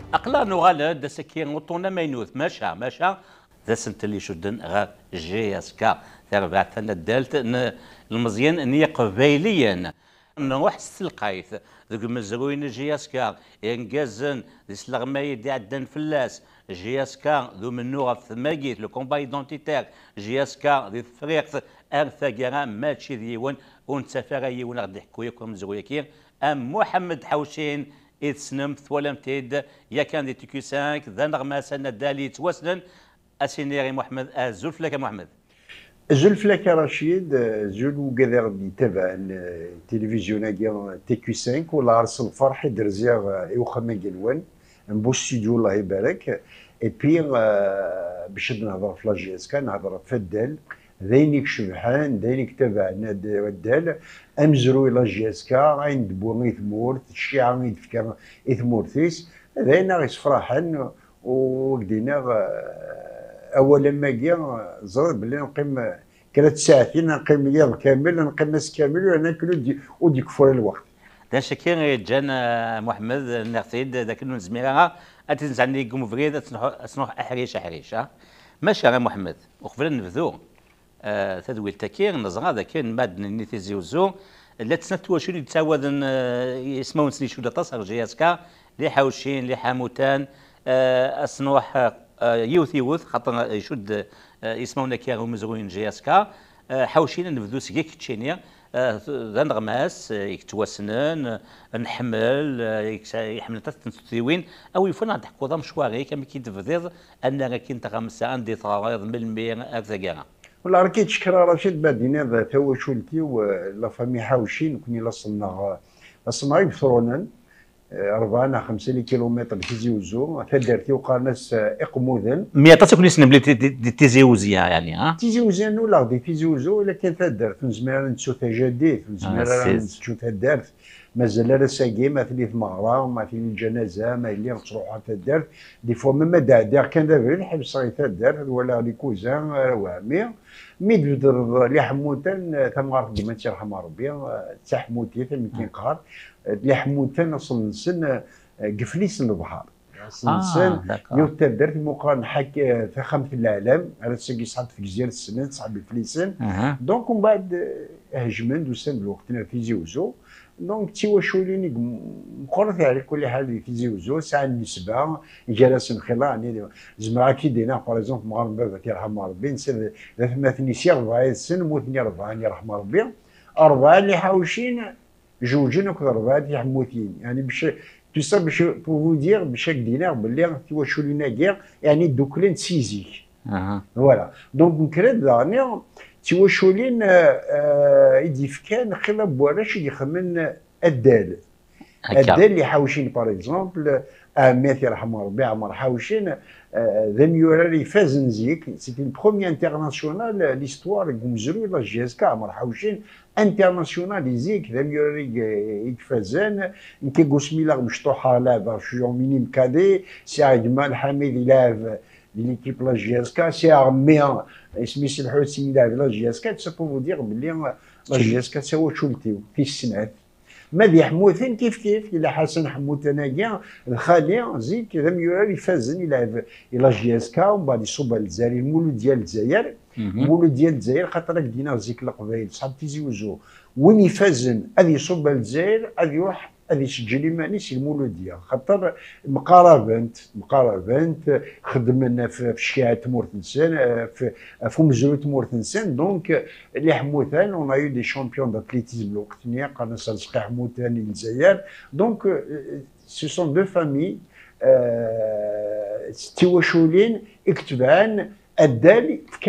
أقلا نغالد دسكي نوطونا ماينوث ماشا ذا سنت اللي شدن غا جي اس كا تربع ثنا دالت المزيان نية قبايليا نروح السلقايث ذوك مزروين جي اس كا ينقزن ذي سلغماي دي عدن فلاس جي اس كا ذو منو في ثماقيت لو كومبا ايدونتيتير جي اس كا ذي فريق ارثا كرا ماتشي ديون ونتسافر يون غادي يحكوا يكون مزرويكي ام محمد حوشين إذ سنمت ولا متيد يا كان دي تيكو 5 ذا نغمة سنة دالي توسنن أسينيري محمد زلف لك محمد زلف لك رشيد زولو قدر دي تبع التلفزيون تي كيو 5 ولا عرس الفرح درزيغ يوخا قلوان نبو ستوديو الله يبارك اي بي باش نهضر في لاجي اس كان نهضر في الدال ذينيك شبحان ذينيك تبع الدال امزرو الى جي اس كا عند بو ثمورت الشيعة غيد فكر ثمورتيس ذينا غيسفراحن وقدينا اولا ما جا زرد بلي نقيم 3 ساعتين نقيم يوم كامل نقيم ناس كامل وناكلو وديك فور الوقت دا شكير جان محمد نغتيد ذاك الزميره اتنز عندي قوم فريد تنوح احريش ماشي غير محمد وقبل نبذو تدويل تكير نزغا ذاك ماد نيتيزي وزو لا تسنت واشو يتعاود يسمو نسني شو تصغر جياسكا لي حوشين لي حاموتان اصنوح يوث خاطر يشد يسمونا كيرو مزروين جياسكا حوشين نبذو سكيك تشينيا ذا نغماس يكتواسنن نحمل يحمل تنسوين او يفون عند حكو ضم مشواري كما كيتفضيض ان راكي انت غمسه عندي طرايض من المية هكذا والله راكي تشكر رشيد بادينا ذا توشولتي ولا فامي حاوشين كوني لصنا يبثرونن 4 5 كيلومتر تيزي وزو تدرتي وقارناس اقموذن 100 تكون اسم بلي تيزي وزيا يعني ها تيزي وزيا ولا دي تيزي وزو ولكن تدرت نزمير نتسو تجديد نزمير نتسو تدرت مازال لا ساقي ما ثليث مغرى ما ثلي الجنازه ما اللي تروح تدرت دي فوا ما داع كان دابا الحبس غير تدرت ولا لي كوزان وامي ميد لي حموتان تمغار ديما تيرحم ربي تا حموتي يمكن قهر لي حموتان اصل نسن قفليس البحر سنسن يوتا درت مقارن حك فخامة العالم على ساقي صعد في جزيرة السنان صعب فليسن دونك ومن بعد هجمن دوسن الوقت في زيوزو دونك تيواشوليني مقرث على كل حال في زيوزو ساعة النسبة جلس انخلاع يعني زعما كي دينا باغ اكزومبل مغاربة بابا يرحم ربي نسن ثماثني سي 4 سن موتني 4 يرحم ربي 4 اللي حاوشين جوجين وكذا 4 يحموتين يعني باش تو سا باش بو دير باش دينا باللي تيواشولينا كير يعني دوكلين سيزيك فوالا دونك نكرد داني تيواشولين يديف كان خلاب بواراش يخمن الدال اللي حاوشين باغ اكزومبل مات يرحم ربي عمر حاوشين ذا ميوراري فازن زيك سيتي البرومي انترناسيونال ليستوار كومزرو لا جي اس كا عمر حاوشين انترناسيونال زيك ذا ميوراري يكفازان نكي قسميلا مشطوحه لعبه شجون مينيم كادي سي عجمان حميد يلعب ليكيب لا جي اس كا سي ارميان سميت الحوتي يلعب لا جي اس كا تسبو دير بلي لا جي اس كا سوا شولتيو في السنعات مادي حموثن كيف الى حسن حموت انايا الخالي زيك ذا ميوراري فازن يلعب الى جي اس كا ومن بعد يصوب الجزائر المولود ديال الجزائر المولود ديال الجزائر خاطر دينا زيك القبائل صحاب تيزي وزو وين يفازن غادي يصوب الجزائر غادي يروح غادي يسجل مانيش المولود ديالو خاطر مقاربنت خدمنا في الشيعة تمورتنسان في مزرو تمورتنسان دونك اللي حموثان اون ايو دي شامبيون داتليتيزم الوقتنيا قالنا سالسقي حموثان الجزائر دونك سو سون دو فامي تيواشولين اكتبان الدال في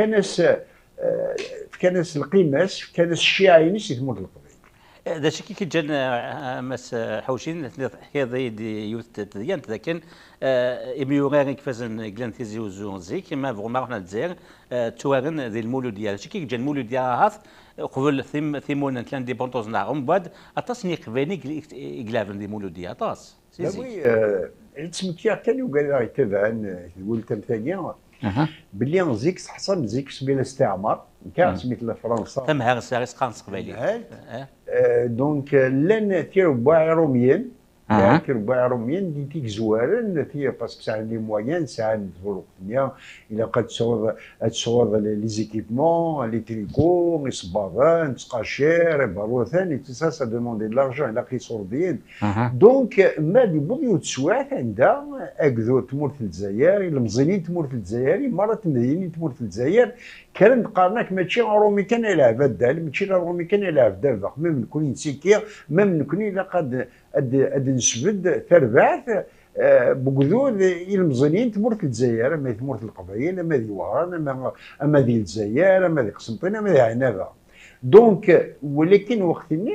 كناس القيماس في كناس الشيعيين تموت القبائل هذا شي كي جان مس حوشين حكايه دي يوث ديال لكن اميوريك فازن كلان تيزي وزو زي كيما فغما رحنا للجزائر توارن ذي المولود ديال شي كي جا المولود ديال هاث قبل ثيمون كان دي بونطوز نهار ومن بعد اطاسني قباني يقلافن دي المولود ديال اطاس وي تسمكيا كان وقال يتبعن تقول تمثاليا باللي زيك حصل زيك سبيل الاستعمار كان سميت فرنسا تم هاغ ساريس قانص قبالي دونك لان تيرو باعي روميين كيربع روميين دي تيك زوارن تي باسكو ساعه لي مويان ساعه الظروف الدنيا الا قد تصور لي زيكيبمون لي تريكو لي صباغان تقاشير باروثان اي سا سا دوموندي دو لارجون الا كيصور دين دونك ما دي بغيو تسوات عندها اكذو تمورت الجزائر المزينين تمورت الجزائر مرات مدينين تمورت الجزائر كان قارناك ماشي رومي كان يلعب الدال ماشي رومي كان يلعب دابا ميم نكون نسيكير ميم نكون الا قد اد نسبد تربعت بقدود المزينين تمورت الجزائر اما تمورت القبائل اما ذي وهران اما ذي الجزائر اما ذي قسنطينه اما ذي عنابه دونك ولكن وقتنا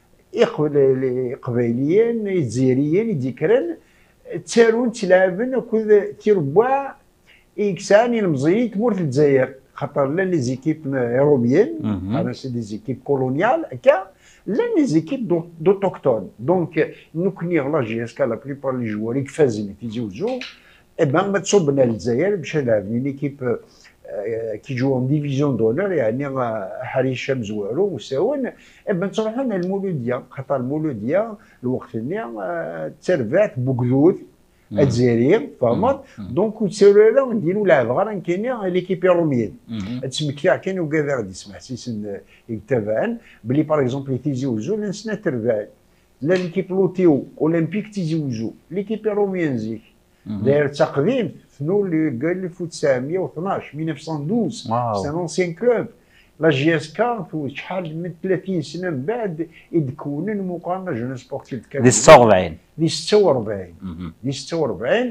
القبائليين الجزائريين يذكرن تسارون تلعبن وكذا تيربع اكساني المزينين تمورت الجزائر خاطر لا لي زيكيب اوروبيين انا سي دي زيكيب كولونيال هكا لا لي زيكيب دوتوكتون دونك نكني لا جي اس كا لا بليبار لي جوار يكفازن تيزوجو اي بان ما تصوبنا للجزائر باش نلعب ليكيب كي جو اون ديفيزيون دونور يعني حريشه مزوارو وساون اي بان تروحوا للمولوديه خاطر المولوديه الوقت اللي تربعت بوكدود الجزائريين فهمت دونك تسالوا نديروا العبغه كاينين ليكيب روميين تسمكتاع كان وكذا غادي يسمح سيسن يتبعن بلي باغ اكزومبل تيزوجو لنسنا تربع لا ليكيب لوتيو اولمبيك تيزوجو ليكيب روميين زيك داير تقديم شنو اللي قال 1912 1912 سي ان انسيان كلوب لا جي اس كا شحال من 30 سنه من بعد يتكون المقارنه جون سبورتيف دي 46 دي 46 دي 46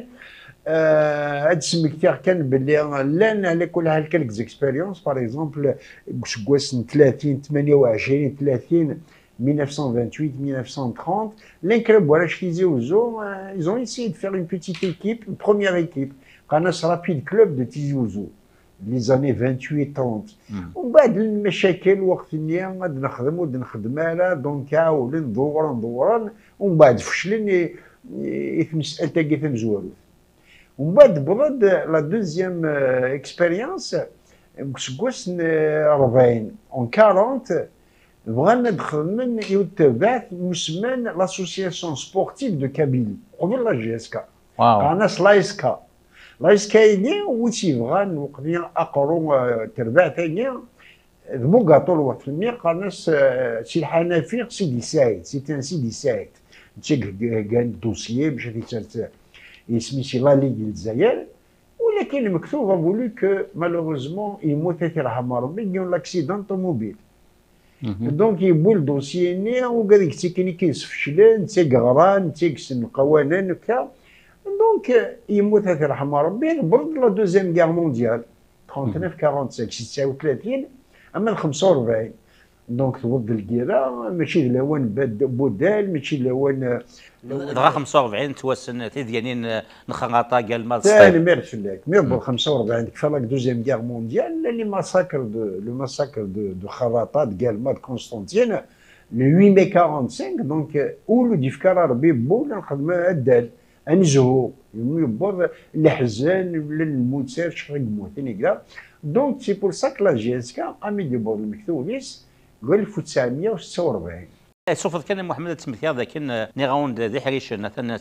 هاد السمكتير كان باللي لان على كل حال كالك زيكسبيريونس باغ اكزومبل كواس 30 28 30 1928 1930 les clubs voilà je disais aux autres ils ont essayé de faire une petite équipe une première équipe قناص رابيد كلوب دو تيزي وزو les années 28 30 ومن بعد المشاكل وقت اللي غادي نخدم ودي نخدم انا دونك عاود ندور ومن بعد فشلن مساله تاعي مزوالو ومن بعد برد لا دوزيام اكسبيريونس كواس 40 اون 40 بغينا ندخل من يتبعت مسمى لاسوسياسيون سبورتيف دو كابيلي قبل لا جي اس كا قناص لايسكا لايسكايني وتي بغان وقتنا اقرو تربع ثاني بوكاطو الوقت اللي قناص سي الحنفي سيدي سعيد سي سيدي سعيد كان دوسيي باش يسمي سي لا ليغ الجزائر ولكن مكتوب فولو كو مالوروزمون يموت يرحم ربي كاين لاكسيدون طوموبيل دونك يبول الدوسيي ني وكذاك تيكنيكيس فشلان تيغران تيكسن القوانين وكذا دونك يموت يرحم ربي برد لا دوزيام كيغ مونديال 39 45 36 اما 45 دونك تبرد الكيرا ماشي لوان بودال ماشي لوان دغا 45 توسن تيديانين نخنقطا قال مال ثاني ميرش لك ميربل 45 كفا لا دوزيام كيغ مونديال لي ماساكر لو ماساكر دو خراطات قال مال كونستانتين لو 8 ماي 45 دونك اولو دي فكر ربي بول نخدم الدال انزهو يبور الحزان ولا الموتسير شحال يموتين كذا دونك سي بور سا لا جي اس كا قام يدبر المكتوبيس قال 1946 شوف كان محمد تسمثيا ذاك نيغاوند ذي حريش مثلا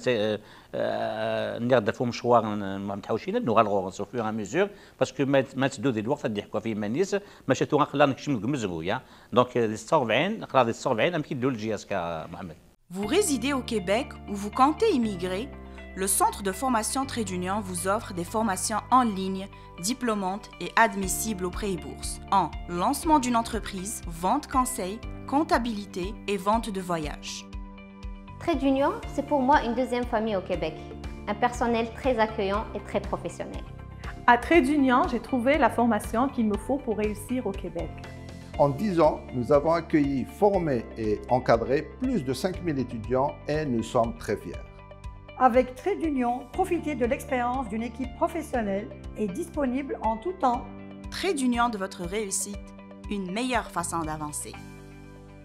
نقدر فو مشوار ما متحوشين انه غالغور سو فيغ ميزور باسكو ما تدو ذي الوقت اللي يحكوا فيه مانيس ماشي تو غنخلينا نكشم مزبويا دونك 47 نقرا 47 يمكن يدو الجي اس كا محمد. Vous résidez au Québec ou vous comptez immigrer? Le centre de formation Trait d'Union vous offre des formations en ligne, diplômantes et admissibles au pré-bourse en lancement d'une entreprise, vente conseil, comptabilité et vente de voyage. Trait d'Union, c'est pour moi une deuxième famille au Québec. Un personnel très accueillant et très professionnel. À Trait d'Union, j'ai trouvé la formation qu'il me faut pour réussir au Québec. En 10 ans, nous avons accueilli, formé et encadré plus de 5000 étudiants et nous sommes très fiers. Avec Trait d'Union, profitez de l'expérience d'une équipe professionnelle et disponible en tout temps. Trait d'Union de votre réussite, une meilleure façon d'avancer.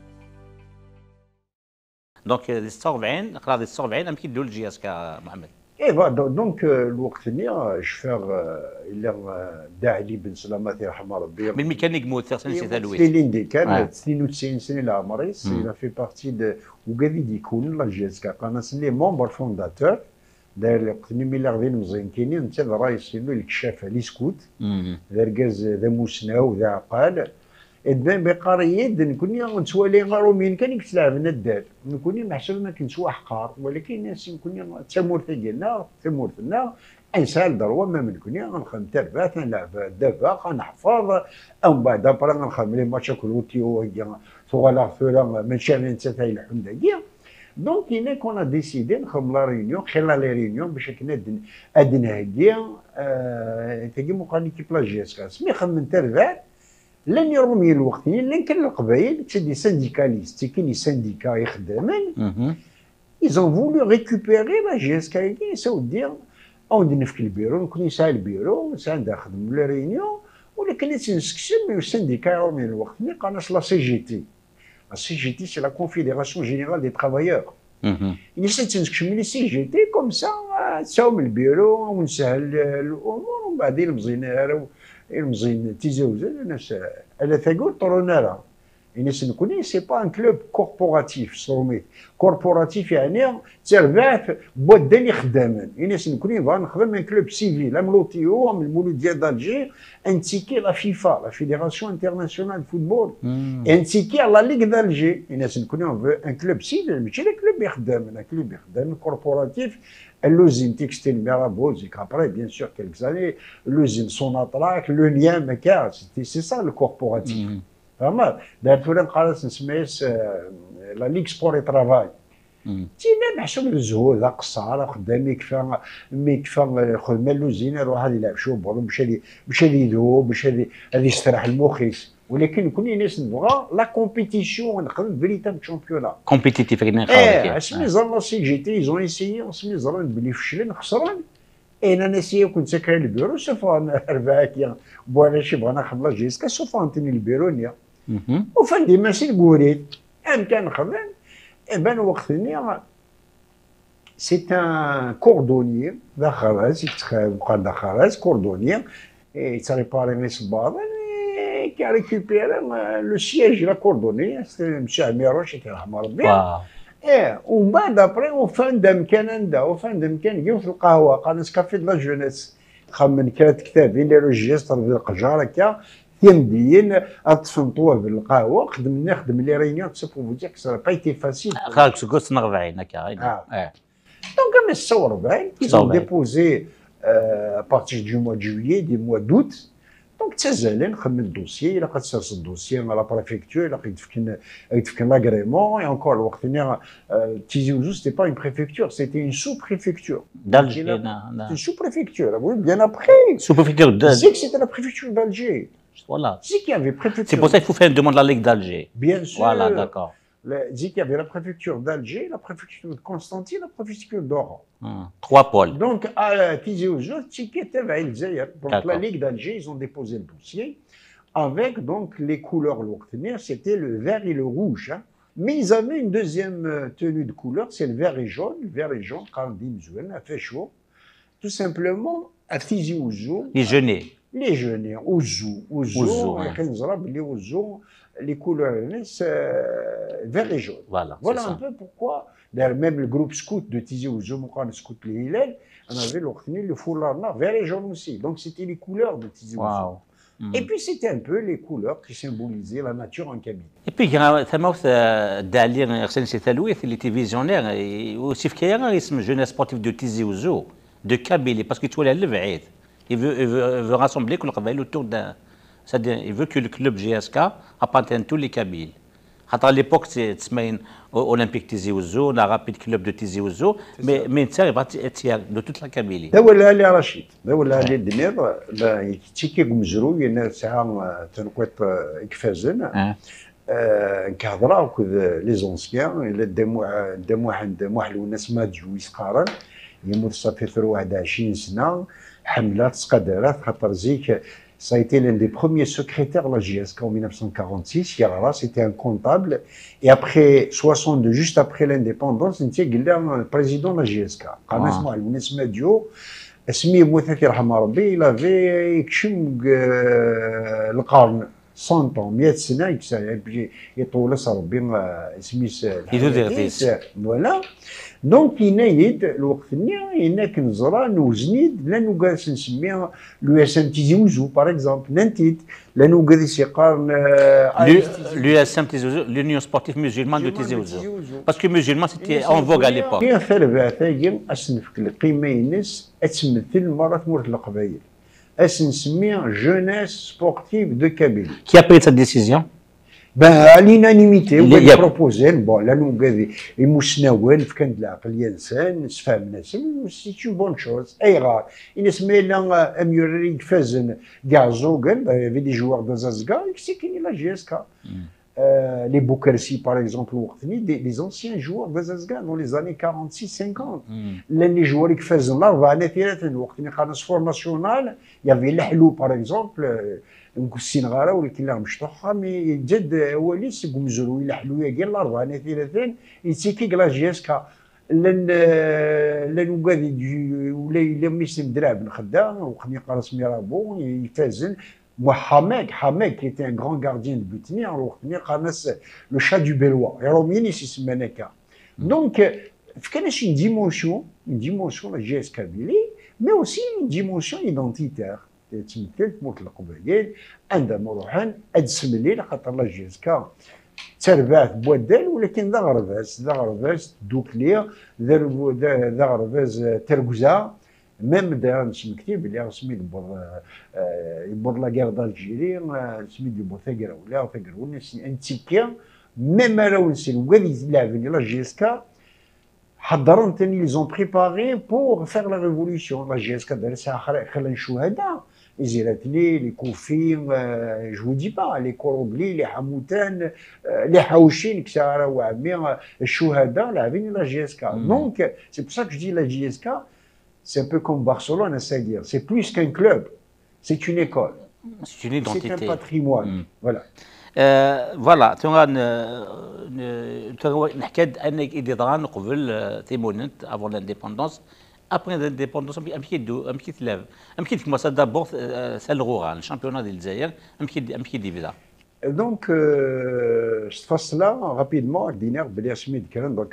دونك 46 نقرا 46 يمكن يدو الجي اس كا محمد. اي دونك الوقت اللي شفاغ الى داعي بن سلامه يرحمه ربي من ميكانيك موثر سنه تلويث سنين دي كان 92 سنه لعمري il a fait partie de وقاعد يكون لا جي اس كا انا سني ممبر فونداتور داير الوقت اللي ملي غادي مزيان كاينين انت الرئيس اللي الكشافه لي سكوت ذا ركاز ذا موسناو ذا عقال ادبان بقريد نكوني نتوالي غارو مين كان يكتلعب الدار نكوني محسوب ما كنتش حقار ولكن ناس نكوني تمورت ديالنا تمورتنا انسان دروا ما منكوني غنخدم تربات نلعب دابا غنحفظ ومن بعد ابرا غنخدم لي ماتش كروتيو صغالا فولا ماشي انت تاع الحمدايه دونك هنا كنا ديسيدي نخدم لا ريونيون خلال لي ريونيون باش كنا ادنهدي تاكي مقالي كي بلا جي اس كاس مي خدم تربات لن يرمي الوقت لان كان القبائل تدي سانديكاليست كاين لي سانديكا يخدمين ils ont voulu récupérer la GSK et ça veut dire on في البيرو نكون نسال البيرو نسال نخدم لا ريونيون ولكن نسكسم السانديكا يرمي الوقت اللي قالت لا سي جي تي لا سي جي تي سي لا كونفيديراسيون جينيرال دي ترافايور نسيت نسكسم لي سي جي تي كوم سا تساوم البيرو ونسهل الامور ومن بعد المزينه المزين تيزاوز الناس على ثقول طرونارا الناس نكوني سي با ان كلوب كوربوراتيف صوميت كوربوراتيف يعني تربح بودا اللي خدامين الناس نكوني بغا نخدم ان كلوب سيفيل املوتيو من المولود ديال دالجي انتيكي لا فيفا لا فيديراسيون انترناسيونال فوتبول انتيكي لا ليغ دالجي الناس نكوني ان كلوب سيفيل ماشي كلوب يخدم ان كلوب يخدم كوربوراتيف l'usine textile Mirabeau, après, bien sûr, quelques années, l'usine Sonatrach, le lien Meka, c'est ça le corporatif. Vraiment, d'ailleurs, la Ligue Sport et Travail. تينا محسوب الزهود قصار خدام يكفى خدمه اللوزين يروح هذا يلعب شوبر باش يذوب باش يستراح المخيس ولكن كل ناس نبغى لا كومبيتيسيون نخدم فيريتاب شامبيونا كومبيتيتيف كاين اسمي زرنا سي جي تي زون ايسيي اسمي زرنا بلي فشلين خسران انا ناسيه كنت ساكن البيرو سوف اربعه كيا بوانا شي بغا نخدم لا جيسكا سوف انتني البيرونيا وفندي ماشي الكوريت كان نخدم بان وقتني سي ان كوردونيي ذا خراز يتخاوب ذا خراز كوردونيي يتريباري لي صباط كي ريكوبيري لو سياج لا كوردونيي مشى عميروش يرحم ربي ومن بعد ابري وفان دام كان عنده وفان دام كان يجيو في القهوه قال نسكافي د لا جونيس خمن كانت كتابي لي روجيستر في القجار هكا يمدين اتصنطوه بالقهوه نخدم لي ريونيون سوف فو سا با ايتي فاسيل خاك سكوت نغفعين هكا دونك انا نصور باين ils déposé à partir du mois de juillet du mois d'août دونك تزالين نخدم الدوسيي الا قد سرس الدوسيي مع لا بريفكتور الا قد يتفكن لاغريمون اي انكور الوقت اللي تيزي وزو سيتي با اون بريفكتور سيتي اون سو بريفكتور d'Alger une sous-préfecture oui bien après sous-préfecture d'Alger c'était la préfecture d'Alger voilà c'est qu'il y avait préfecture c'est pour ça qu'il faut faire une demande à la Ligue d'Alger bien sûr voilà d'accord dit qu'il y avait la préfecture d'Alger, la préfecture de Constantine, la préfecture d'Oran. 3 pôles. Donc, à Tizi Ouzou, donc la Ligue d'Alger, ils ont déposé le dossier avec donc les couleurs lourdes. C'était le vert et le rouge. Hein. Mais ils avaient une deuxième tenue de couleur, c'est le vert et jaune. Le vert et jaune, quand il fait chaud, tout simplement, à Tizi Ouzou. Les genêts. Les genêts, Ouzou, les couleurs vert et jaune. Voilà un peu pourquoi, même le groupe scout de Tizi Ouzou, le scout le Hillel, on avait le foulard vert et jaune aussi. Donc c'était les couleurs de Tizi Ouzou. Et puis c'était un peu les couleurs qui symbolisaient la nature en Kabylie. Et puis il y a ثموث دالي غسل سي ثلويث اللي تي فيزيونير وسيف كيا اسم جونيس سبورتيف دو تيزي وزو دو كابيلي باسكو تولي على البعيد. Il veut rassembler كل قبائل autour d'un. C'est-à-dire, il veut que le club GSK appartienne à tous les Kabyles. À l'époque, c'est Olympique Tizi Ouzou, la Rapide Club de Tizi Ouzou, mais il va être de toute la Kabylie. ده ولا لي رشيد ده ولا لي الدمير تيكي مزرو ينا ساعه تنقوت كفازن كهضره وكذا لي زونسيان الا دموا عند واحد الناس ما تجويس قارن يموت صافي 21 سنه حملات سقدرات خاطر زيك Ça a été l'un des premiers secrétaires de la JSK en 1946. C'était un comptable. Et après 62, juste après l'indépendance, il était le président de la JSK. Il avait القرن 100 ans 100 سنه يطول ربي سميس فوالا دونك ينايد الوقت ني كنزرا نوزنيد لانو جالس نسميها لو اس ام تيزي وزو باغ اكزومبل ننتيد لانو جالس يقارن لو اس ام تيزي وزو l'Union sportive musulmane de Tizi Ouzou parce que musulman c'était en vogue à l'époque كاين ثربع ثاقي اسنفك القيمه ينس تمثل مرات مورت القبائل نسميه jeunesse sportive de Kabylie. Qui a pris cette décision? Ben, à l'unanimité, on a proposé, bon, là, nous, المسناول كانت العقلية إنسان نسفهم ناس c'est une bonne chose. أي غار. ينسمي لنا أميوري فازن كاع زوغل, il y avait des joueurs de Zazga, c'est qui la GSK. Les Boukersi, par exemple, des anciens joueurs de Zazga dans les années 46-50. Les joueurs qui faisaient l'arba, sport national, il y avait l'Ahlou, par exemple, نكسين ولكن لا مشطوحه مي جد وليس قمزرو الى حلويه كاع الاربعه ثلاثين يتيكي كلا جيسكا لن ولا ميسم دراب نخدا وخني قراص ميرابو يفازن حماك qui était un grand gardien de but le chat du Bellois يرومين يسمى هكا دونك كانش une dimension la GS Kabylie mais aussi une dimension identitaire تمثلت موت القبائل عندما روحان ادسم الليل خاطر لا جيسكا تربعت بوادال ولكن ذا غرفاس دوكليا ذا غرفاس تركوزا ميم دا نسمكتي بلي رسمي يبوض لا كير دالجيري سميت يبوض ثاكراولا انتيكيا ميم راهو نسير وكادي يلعبني لا جيسكا حضروا ثاني لي زون بريباري بور فيغ لا ريفوليسيون لا جيسكا دارتها خلال الشهداء زيراتلي لي كوفي جو دي با لي كوروبلي لي حموتان لي حوشين كسارة وعمي الشهداء لاعبين لا جيسكا دونك سي بور سا كو دي لا جيسكا سي ان بو كوم برشلونه c'est-à-dire c'est plus qu'un club c'est une école c'est une identité c'est un patrimoine voilà فوالا نحكي انك ايديدران قبل تيمونت افون لانديبوندونس ابري لانديبوندونس امكي تلعب امكي تكمل دابور سال غورال الشامبيونات ديال الجزائر امكي ديبدا دونك cette phase-là rapidement دينا بلي سميت كان dans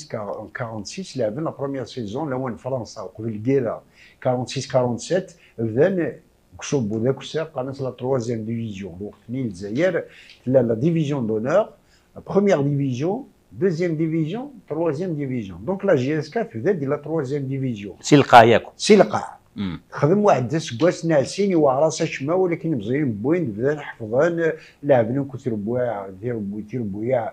46 لعبنا لا بروميير سيزون لوين فرنسا وقبل كيرا 46-47 بدان كسبوا ذاك الساعه قناص لا 3e ديفيزيون وقت الجزائر لا ديفيزيون دونور بروميير ديفيزيون deuxième division, troisième division. Donc la GSK faisait de la troisième division. سلقا ياكو. سلقا. خدم واحد السكواس ناسين وعراس شما ولكن مزيين بوين بدا حفظان لاعبين كثير بواع دير بويا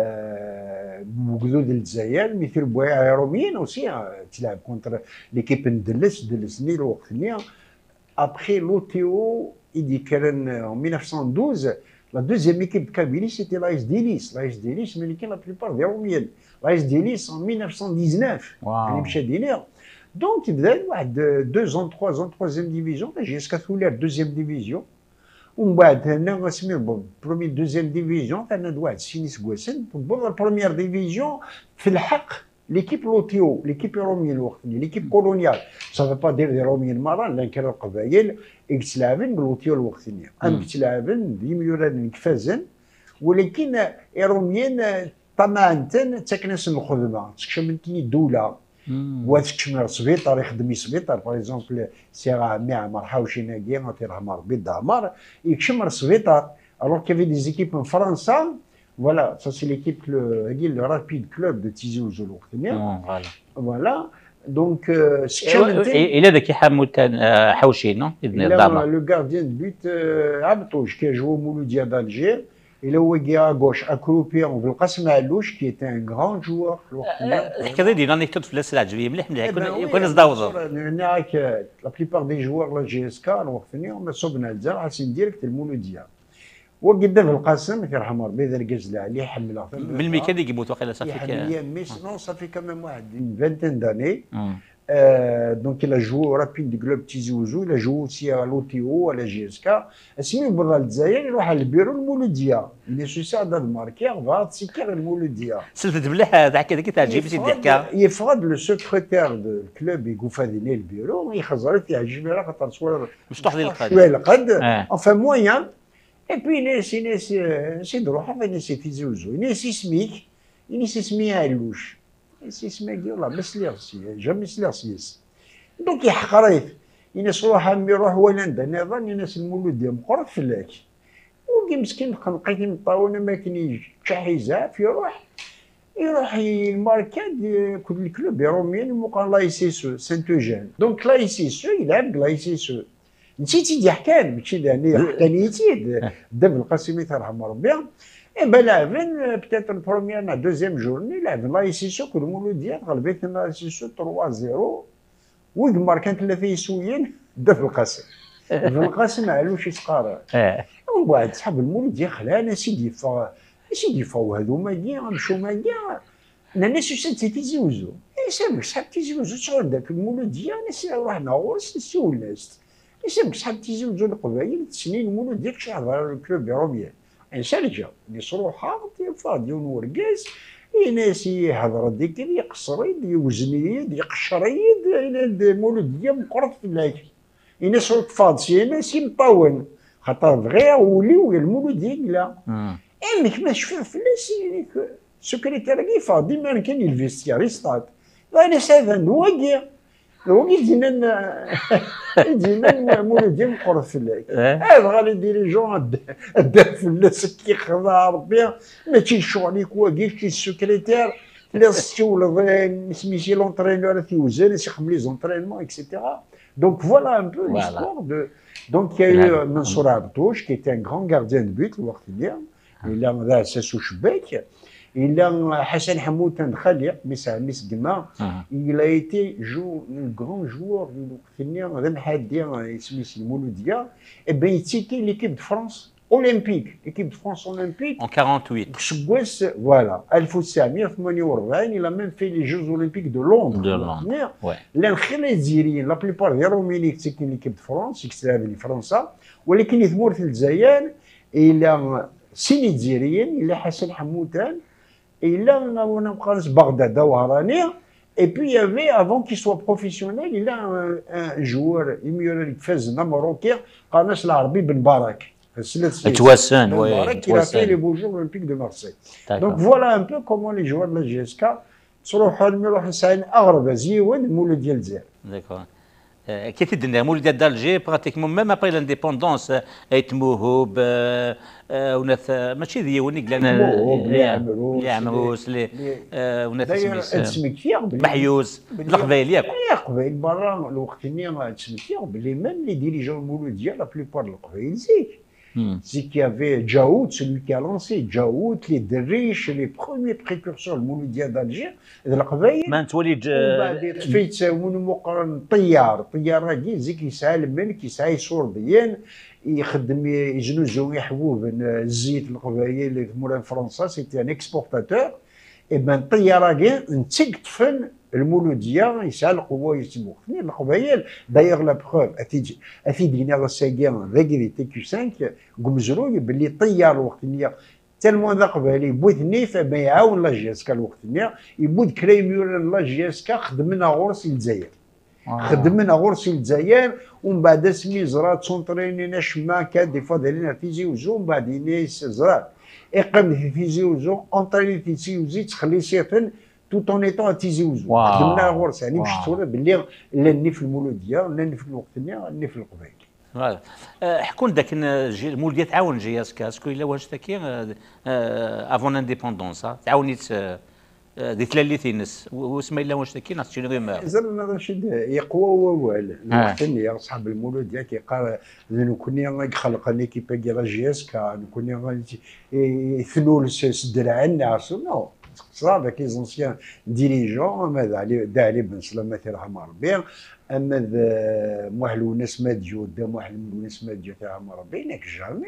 بوكدود الجزائر مثل بواع روميين اوسي تلعب كونتر ليكيب دلسني الوقت نيا. Après l'OTO, il dit qu'en 1912, la deuxième équipe de Kabylie, c'était l'AS Délice. L'AS Délice, mais la plupart des Romiennes. L'AS Délice en 1919. Wow. Donc, il faisait 2 ans, 3 ans, 3e division. J'ai escassé la 2e division. ومن بعد هنا غنسميو برومي دوزيام ديفيزيون عندنا واحد سينيس كواسن بون البروميير ديفيزيون في الحق ليكيب لوتيو ليكيب روميين الوقت ليكيب كولونيال سافا با دير دي روميين مران لان كانوا القبائل يتلاعبن بلوتيو الوقت ام تلاعبن ديميوران كفازن ولكن روميين طمعا تكنس الخدمه تكشمنتي الدوله وتكشم سبيطار يخدم سبيطار باغ اكزومبل سي عمي عمر حوشي ناكي غاتي عمر بيض عمر يكشم سبيطار الوغ كيفي دي زيكيب من فرنسا. Voilà, ça c'est l'équipe, le Rapid Club de Tizi Ouzou. Voilà, donc... Il est de qui Hamoutan Haouchi, non? Le gardien de but, Abtouche, qui a joué au Mouloudia d'Alger. Il est au à gauche, accroupi en Vilqasem Alouche, qui était un grand joueur. كذا دي نانيكتوت في الأسئلة عجبية مليح كنا نزداوزو. La plupart des joueurs de la GSK, on a صبنا الزرع حسين ديريكت المولوديا. وقدام القاسم يرحم ربي ذا الكاز اللي يحمل بالميكانيك يموت واقيلا صافي يحمل ميس نو صافي كمان واحد 20 داني دونك il a joué au Rapid Club Tizi Ouzou, il a joué aussi à l'OTO, à la GSK. اسمي برا الجزائر يروح على البيرو المولوديه اللي سو سا داد ماركير فا تسيكير المولوديه. سلفت مليح ضحك هذيك تاع جيب سي ضحكه. يفرض لو سكرتير دو الكلوب يقفاديني البيرو يخزر يعجبني راه خاطر مفتوح لي القد. شويه القد انفا مويان. اي بي ناسي روحه ناسي تيزي وزو ناسي سميك ناسي سمي علوش. ناسي سماكي والله ما سليغسي جامي سليغسيس. دونك يحقريت يناس روحها مي يروح ولندا نظن يناس المولوديه مقرط فلاك. وكي مسكين خنقيتي مطاونه ما كاينش حزاف يروح الماركاد كل الكلوب روميين مقال لايسيسو سانت اوجين. دونك لايسيسو يلعب لايسيسو نسيتي دي حكان ماشي يعني حكانيتي داب القاسمي ترحم ربي. اي با لعبن بتاتر بروميير نا دوزيام جورني لعبن لايسيسو كل مولوديه غلبت لايسيسو 3-0 ويك ماركان 3 يسويين دا في القاسم. في القاسم علوش يتقارع. ومن بعد صحاب المولوديه خلانا سيدي فاو هذوما كاع مشاو ما كاع الناس يسد تيزي وزو. يسامك صحاب تيزي وزو شغل داك المولوديه ناس روحنا غورس نسيو الناس. يسامك صحاب تيزي وزو القبايل سنين المولوديه كشي هضر الكلوب روميان. انسالجا يصروحها فاضي ونورقاس ناس يهضر ديك يقصريد يوزنيد يقشريد الى مولوديه مقرط في الاكل. ناس فاضسي ناس مطون خاطر دغيا وليو المولوديه لا. امك ما شفا فلاس سكرتير كي فاضي ما كان الفيستيار يصطاد. انا هذا نواقي دينا مولوديه مقرط في الاكل. هذا غادي ديريجون دا فلاس كي خضع ربي ماشي شغلك واقي كي السكرتير لا تولد سميتي لونترينور تيوزن يخدم لي زونترينمون اكسيتيرا. Donc voilà un peu l'histoire de. Donc il y a eu Mansour Abdouche qui était un grand gardien de but, il a Sassou Chbek, il a Hassan Hamoud Khaliq, Miss Gma, il a été un grand joueur du Mouloudia, et bien il citait l'équipe de France olympique, l'équipe de France olympique. En 48. Voilà, il a même fait les Jeux olympiques de Londres. Ouais. La plupart des Roméniques, c'est l'équipe de France, c'est la France. ولكن يثمر في الجزائر الى سيني الجزائريين الى حسن حموتان الى ونبقى بغداد وهرانيه. Et puis il y avait, avant qu'il soit professionnel, il a un joueur qui faisait marocain, Qanas Larbi Ben Barak. Touassen, oui. Qui a fait les beaux Jeux olympiques de Marseille. Donc voilà un peu comment les joueurs de la GSK تروحوا يروحوا ساين اغرب زيون مولود ديال الجزائر. داكور. كي تدنا مولود ديال الجزائر براتيكمون ميم ابري لانديبوندونس ايت موهوب وناس ماشي ديوني قلنا اللي عمروس اللي وناس محيوس القبائل ياك. القبائل برا الوقت اللي تسميتيها بلي ميم لي ديريجون المولود ديال لا بليبار القبائل زيك. C'est qu'il y avait Djaoud, celui qui a lancé Djaoud, les Derriches, les premiers précurseurs du Mouloudia d'Alger, de la Qbaïl. Mantwalid. وبعد تفيت ونمقرن طيار هاكي زيك يسعى الملك يسعى يصور ديان يخدم يجنوزو يحبوب الزيت القبائل مولانا فرنسا سيتي ان اكسبورتاتور. اي بان طيار هاكي نتيك طفل المولوديه يسعى القوه يسموه القبائل. دايوغ لا بروف افيدينا غساكيا ذاكي تي كيو 5 قمزروي باللي طيار الوقت اللي تالمون ذا قبالي بوث نيف ما يعاون لا جيسكا الوقت اللي يبود كريميور لا جيسكا خدمنا غورس الجزائر. خدمنا غورس الجزائر ومن بعد سمي زرات سونطرينينا شما كان دي فوا دالينا فيزي وزو ومن بعد ينايس زرات اقام في فيزي وزو اونطريني في تيزي وزي تخلي سيفن tout en étant à Tizi Ouzou. خدمنا غورس يعني باش تصور باللي لاني في المولوديه لاني في الوقت اللي لاني في القبائل. فوالا حكون داك المولوديه تعاون جياسكا اسكو الا واش تاكي افون انديبوندونس تعاونيت دي ثلاثي ناس واسما الا واش تاكي ناس شنو غير زرنا رشيد يقوى ووال الوقت اللي صاحب المولوديه كيقال كنا خلق ليكيب ديال جياسكا كنا ثلول الدرعين عرسو نو صرا كي زونسيان ديريجون ماذا علي بن سلامه يرحم ربي اما موحل وناس ما ديو دا موحل وناس ما ديو يرحم ربي انك جامي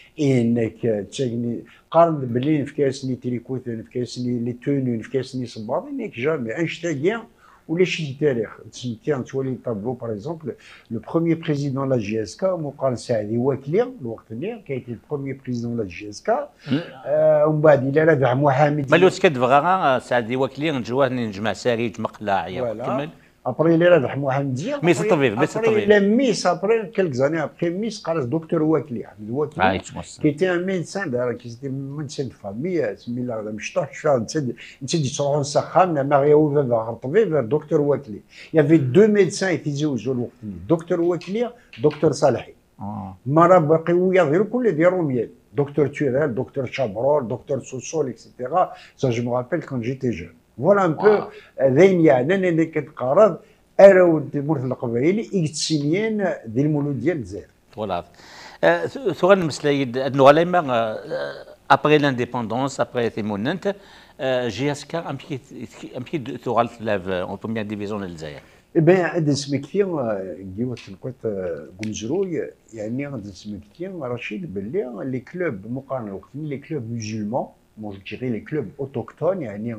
انك تشاغني قارن بلي نفكاسني تريكوت نفكاسني لي توني نفكاسني صباط انك جامي انشتاقيا ولا شي تاريخ تسميتي غتولي طابلو باغ اكزومبل لو بروميير بريزيدون لا جي اس كا مقارن سعدي واكلي الوقت اللي كاين البروميير بريزيدون لا جي اس كا ومن بعد الى ربع محمد مالوت كتبغى سعدي واكلي نجواه نجمع ساري مقلاع كمل ابري اللي ربح محمد زيان ميس الطبيب لا ميس ابري كيلك زاني ابري ميس قالت دكتور واكلي حمد واكلي كي تي ان ميدسان دار كي تي ميدسان فامي سمي الله مش طاح انت تروحوا نسخان ماريا وفا الطبيب دكتور واكلي يافي دو ميدسان يتزوجوا الوقت دكتور واكلي دكتور صالحي مرة باقي غير كل ديالهم ميال دكتور تورال دكتور شابرول دكتور سوسول اكسيتيرا سا جو مو رابيل كون جيتي جون فوالا ان بو ذين يعني انا اللي كنتقارض اراو مورث القبائلي اكتسينيين ديال المولود ديال الجزائر فوالا سؤال مسلايد نوغاليما ابري لانديبوندونس ابري تيموننت جي اس كا امكي ثغال لاف اون بروميير ديفيزيون للجزائر Eh bien, هذا سمكتي كيما تلقيت قمزروي يعني هذا سمكتي رشيد باللي لي كلوب مقارنه وقت لي كلوب مسلمون مون جيري لي كلوب اوتوكتون يعني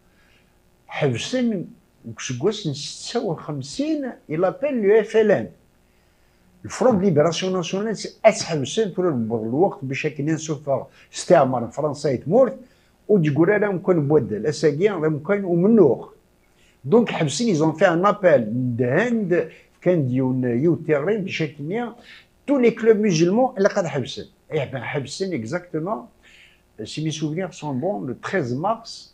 حبسن كسكواس 56 الى بال لو اف ال ان الفرونت ليبراسيون ناسيونال اسحبسن طول الوقت باش كاين سوف استعمار فرنسا تمورت وتقول لهم كون بودل اساكي ممكن ومنوخ دونك حبسين ils ont fait un appel d'Inde كان ديون يوتيرين بشكل tous les clubs musulmans اللي قد حبسن حبسن exactement si mes souvenirs sont bons le 13 mars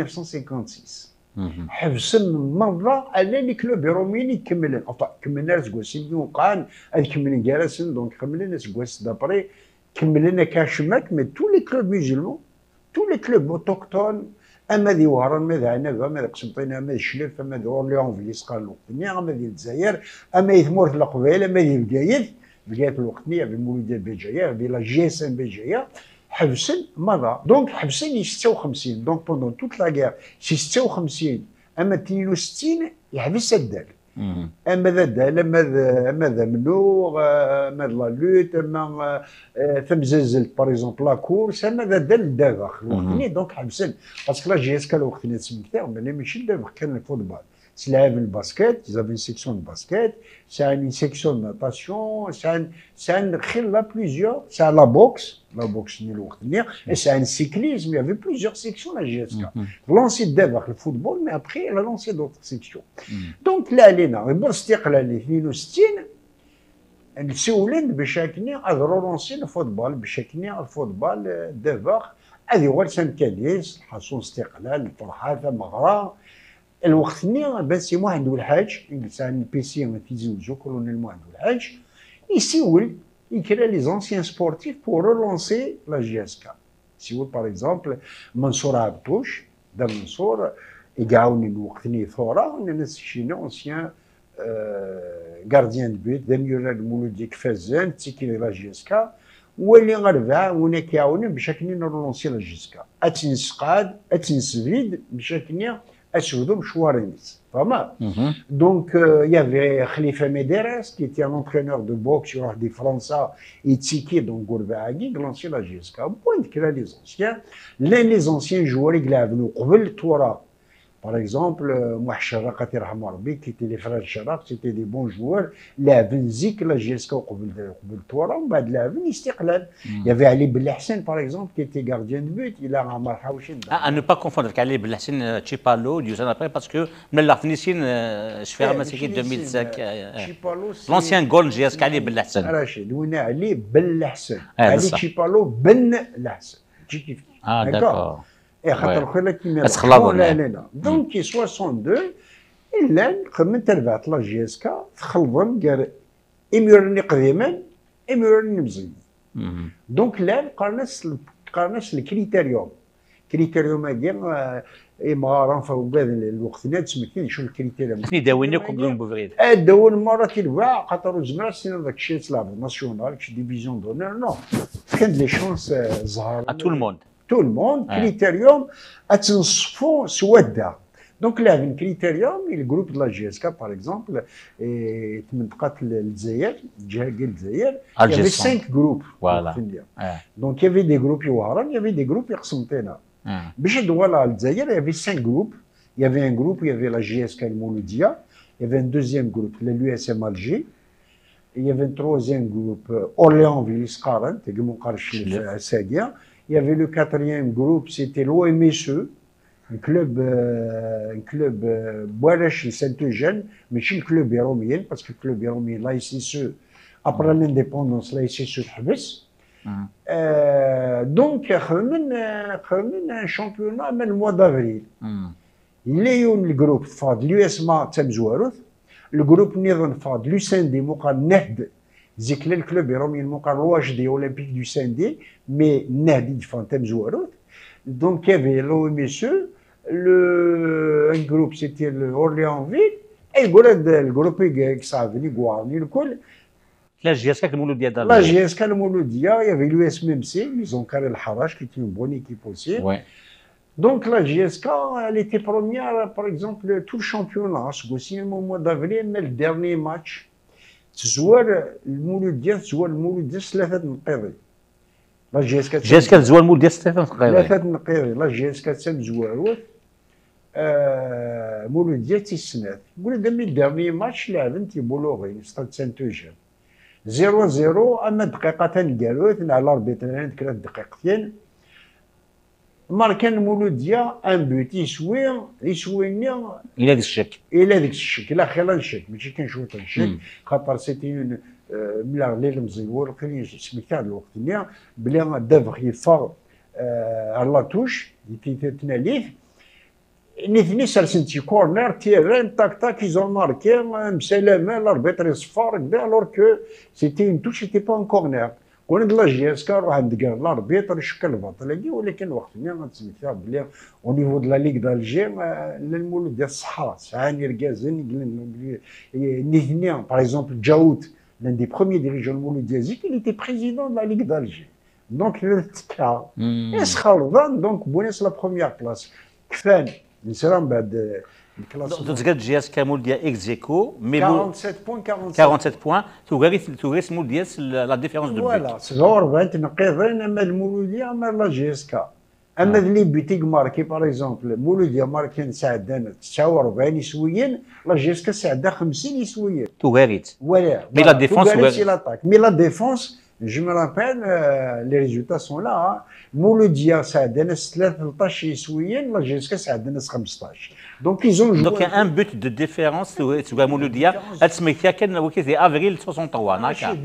1956 حبسن مرة على لي كلوب روميين يكملن كملنا سكواسين وقعن هاد كملن جالسن دونك كملنا سكواس دابري كملنا كاشماك مي tous les clubs musulmans tous les clubs autochtones اما ذي وهران اما ذي عنبه اما ذي قسنطينه اما ذي الشلف اما ذي اورليون في الاسقال الوقتنيه اما ذي الجزائر اما ذي ثمورة القبائل اما ذي بقايد الوقتنيه بالمولود ديال بجايه بلا جي اس ام بجايه حبسن مره دونك حبسن 56 دونك بوندون توت لا غير سي 56 اما 62 يحبس الدال اما ذا دال اما ذا منوغ اما لا لوت اما ثم زلزلت باغ اكزومبل لا كورس اما ذا دال دابخ الوقتني دونك حبسن باسكو لا جي اس كا الوقتني تسمكتها ملي ماشي دابخ كان الفوتبال سلعب الباسكيت ils avaient une section de basket c'est une section de natation c'est un خير لا plusieurs c'est la boxe ni الوقتني et c'est un cyclisme il y avait plusieurs sections la GSK lancé d'abord le football mais après elle a lancé d'autres sections donc là علينا بالاستقلال 62 نسولن باش هكني رولونسي الفوتبال باش هكني الفوتبال دابا هذه هو سان كاليس حصول استقلال الفرحه مغرى الوقتني بس واحد الحاج انسان بيسي تيزوجو كولونيل واحد الحاج يسول يكرا لي زونسيان سبورتيف بور رولونسي لا جي اس كا يسول باغ اكزومبل منصور عبدوش دا منصور يقعوني الوقتني ثوره ناس شينا اونسيان غارديان دو بيت دا ميورا المولود ديك فازان تيكي لا جي اس كا واللي غربع ونا كيعاوني باش هكني نرولونسي لا جي اس كا اتنسقاد اتنسفيد باش هكني أسودو مشوارينيس فما دونك يافي خليفة ميديرس كي تي ان انترينور دو بوكس يروح دي فرنسا يتسيكي دونك غورباعاكي كلانسي لا جي اس كا بوينت كلا لي زونسيان لي زونسيان جوار يلعبوا قبل تورا باغ اكزومبل موح الشراق يرحم ربي كي تي لي فرار الشراق سيتي دي بون جوار لاعبين زيك لا جي اس كا قبل تورا ومن بعد لاعبين استقلال يافي علي بلحسن باغ اكزومبل كي تي غارديان دو بوت الى عمر حوشين ان با كونفوندر علي بلحسن تشيبالو ديوزان ابري باسكو من الارتنيسين شفيها مسكي 2005 لونسيان جول جي اس كا علي بلحسن راشد وين علي بلحسن علي تشيبالو بن لحسن كي كيف داكور خاطر خويا كيما لا دونك كي 62 الا خمنت ربعت لا جي اس كا تخلطن قال اميرني قديما اميرني مزيان دونك لا قارناش الكريتيريوم هكا امارا فوقاد الوقتنا تسمكين شو الكريتيريوم داوينا كوبون بوفريد داون مره تلبع خاطر زمرا سينا داك الشيء تلعب ناسيونال كش ديفيزيون دونر نو كان لي شونس زهر تو الموند tout le monde كريتيريوم اتنصفو سودا دونك لعب كريتيريوم الجروب دو لا جي اس كا باغ اكزومبل منطقه الجزائر الجهه ديال الجزائر يافي 5 جروب فوالا دونك يافي دي جروب يوهران يافي دي جروب يقسمطينا باش دولا الجزائر يافي 5 جروب Il y avait un groupe, il y avait la JSK Mouloudia, il y avait un deuxième groupe, l'USM Alger, et il y avait un troisième groupe, Orléans-Ville, Scaran, il y avait le quatrième groupe, c'était l'OMSE, un club Bouarache Saint-Eugène, mais chez le club Héromien, parce que le club Héromien, la SSE, après l'indépendance, la SSE Habes. Donc, il y a un championnat le mois d'avril. Il y a le groupe FAD, l'USMA Tsamzouarout, le groupe Nidon FAD, l'USND, Moukar Nehd, le club Héromien, Moukar l'OHD olympique du Sindé, mais Nehd, Tsamzouarout. Donc, il y avait l'OMSE, un groupe, c'était l'Orléans-Ville, et le groupe qui s'est venu Guarni, le col. La JSK Mouloudia d'Alger. La JSK Mouloudia, il y avait l'USMMC, ils ont carré le Harash, qui était une bonne équipe aussi. Ouais. Donc, la JSK, elle était première, par exemple, tout le championnat. C'est au mois d'avril, mais le dernier match, le Mouloudia, c'est la fête de Qéri. La JSK Zoual Mouloudia, c'est la fête de Qéri. La JSK Zoual Mouloudia, c'est السنة. Le dernier match, il a été Boulogne, Stade Saint-Eugène. 0-0 اما دقيقتين قالوا على الاربيترين 3 دقيقتين ماركان مولوديا ان بوت يسويني الى ذاك الشك لا خير نشك ماشي كنشوف نشك خاطر سيتي ملا ليل مزيور كاين سميتها الوقت بلي دافغ يفار على لا توش تناليف نيثني سالسنتي كورنر تيران تاك تاك ils ont marqué مسلامه l'arbitre يصفر كدا alors que c'était une touche c'était pas un corner كون لا JSK روح عند كاع l'arbitre شكل البطل ولكن وقتنا غنسميتها بلي au niveau de la Ligue d'Alger المولود ديال الصحراء سعاني ركازن نيثني par exemple Djaout l'un des premiers dirigeants moulodiaziques il était président de la Ligue d'Alger donc le cas esخلطان donc بونس la première place كفان نسرام بعد الكلاس تزكد JSK Mouloudia اكزيكو مي 47 بوان 47 بوان توغاريس Mouloudia لا ديفيرونس دو بوت فوالا 47 نقيضين اما المولوديا اما لا JSK اما اللي بيتيك ماركي باغ اكزومبل مولوديا ماركين ساعدنا 49 يسويين لا JSK ساعدها 50 يسويين توغاريت ولا مي لا ديفونس مي لا ديفونس Je me rappelle, les résultats sont là. Mouloudia, ça a donné 13 يسويين, la JSK, ça a donné 15. Donc, ils ont joué. Donc, il y a un but de différence sur Mouloudia. تسميتها كان وكذا افريل 63 هكا.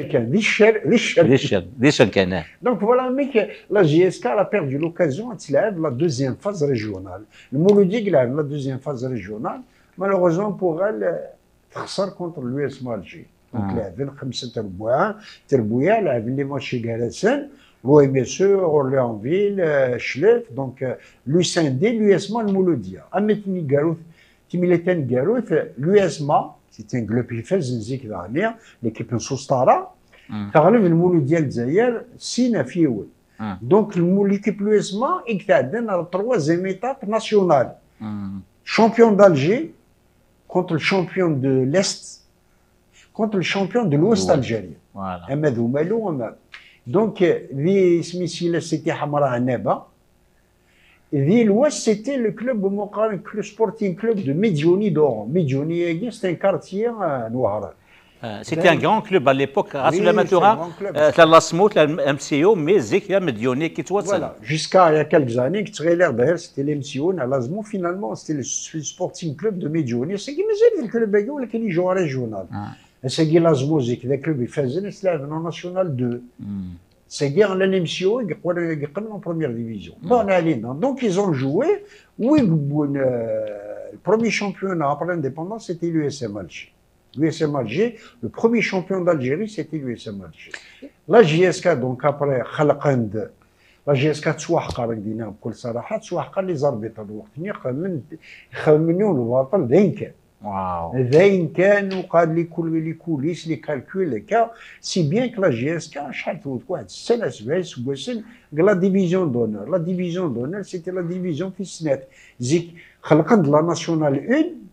ذي الشركه. Donc, voilà, mais la JSK a perdu l'occasion de تلعب la deuxième phase régionale. Le Mouloudia, il a la deuxième phase régionale. Malheureusement pour elle, تخسر contre l'USM Alger. Donc, لاعبين 5 تربويا لاعبين لي ماتشي كالاسان l'OMSE, Orléans-Ville, Schleff, donc l'USND, l'USMA, le Mouloudia. Ametni Garouth, Timileten Garouth, l'USMA, c'était un club qui faisait zik d'année, l'équipe en Soustara, t'arrives le Mouloudia Zaïr, Sina Fioul. Donc l'équipe l'USMA est à la troisième étape nationale. Champion d'Alger contre le champion de l'Est, contre le champion de l'Ouest algérien. Voilà. Amadou Malou, Amadou. Donc, c'était Hamra Neba. Et l'Ouest, c'était le club le sporting club de Medjoni d'Oran. Medjoni, c'est un quartier noir. C'était un grand club à l'époque. Rasoul Amatora, la SMOT, la MCO, mais Zekya Medjoni qui soit Voilà, jusqu'à il y a quelques années, c'était l'MCO, la SMO, finalement, c'était le sporting club de Medjoni. C'est qui me le club qui joue en régional. C'est qui l'Azmozik, le club il faisait en National 2. C'est qui en l'MCO, ils en première division. Bon, donc ils ont joué. Oui, le premier championnat après l'indépendance, c'était l'USM Alger. L'USM Alger, le premier champion d'Algérie, c'était l'USM Alger. La JSK, donc après Khalqand, la JSK تسوحقر دينا بكل صراحة تسوحقر لي زربيط الوقت خمنوا البطل ذين كان. واو. ذين كان وقال لي كل لي كوليس لي كالكول هكا سي بيان كو لا جي اس كا شحال فوت واحد 6 7 سكواسن لا ديفيزيون دونور لا ديفيزيون دونور سيتي لا ديفيزيون في السنات زيك خلقت لا ناسيونال 1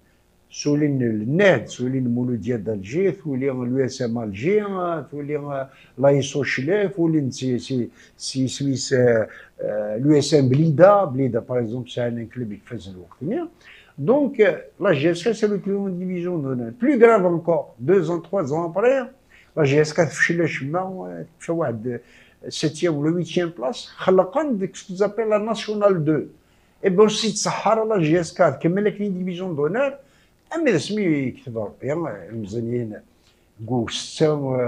سولين الناد، سولين مولوديا دالجي، ثولين اليو اس ام الجي، ثولين لايسو شلاف، ولين سي سويس اليو اس ام بليده باغ اكزومبل سي ان كلوب يفاز الوقت. Donc la GSK c'est le plus haut division d'honneur. Plus grave encore, 2 ans, 3 ans après, la GSK فشل شما في واحد 7e ولا 8e بلاص، خلقا ديك ce qu'ils appellent la nationale 2. Et bien aussi تسحر لا GSK تكمل لك لي ديفيزيون دونور، اما اسمي يكتب ربي الميزانيين كوس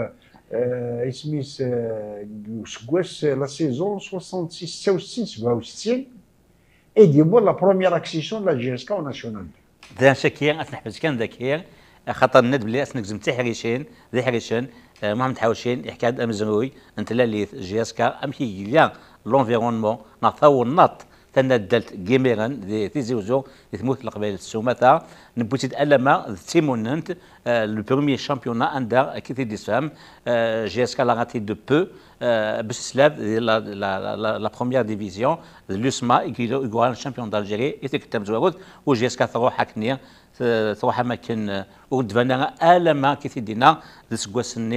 اسميس كوس لا سيزون 66 66 67 et ديما لا بروميير اكسيسيون لا جي اس كا ناسيونال. ذا شكيا اسنحبس كان ذاكيا خاطر الند بلي اسنك زم تاع حريشين ذي حريشين محمد حوشين يحكي هذا امزروي انت لا لي جي اس كا امشي ليا لونفيرونمون نعطيو النط تندلت جيميرن ذي زوجو ثموت القبائل السومثا نبوتيد الما تيموننت لو بروميير شامبيونا عندها كي دي سام جي اس كا لا غاتي دو بو باش سلاف لا بروميير ديفيزيون لوسما يقول الشامبيون دالجيري يتكتب زواغوت وجي اس كا تروح حكني تروح اماكن ودفنا الما كي دينا سكواسني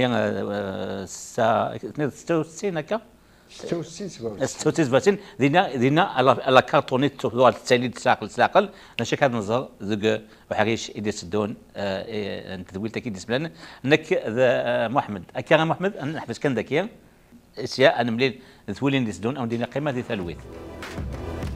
66 هكا 66 دينا على كارتونيت تروح التالي تساقل نشك هذا النظر ذوك وحريش يديس الدون انت ذويلتك يديس بلان انك محمد اكا محمد انا نحبس كان ذاكيا اشياء انا ملي ذويلين ديس دون او دينا قيمه ذي ثلويث.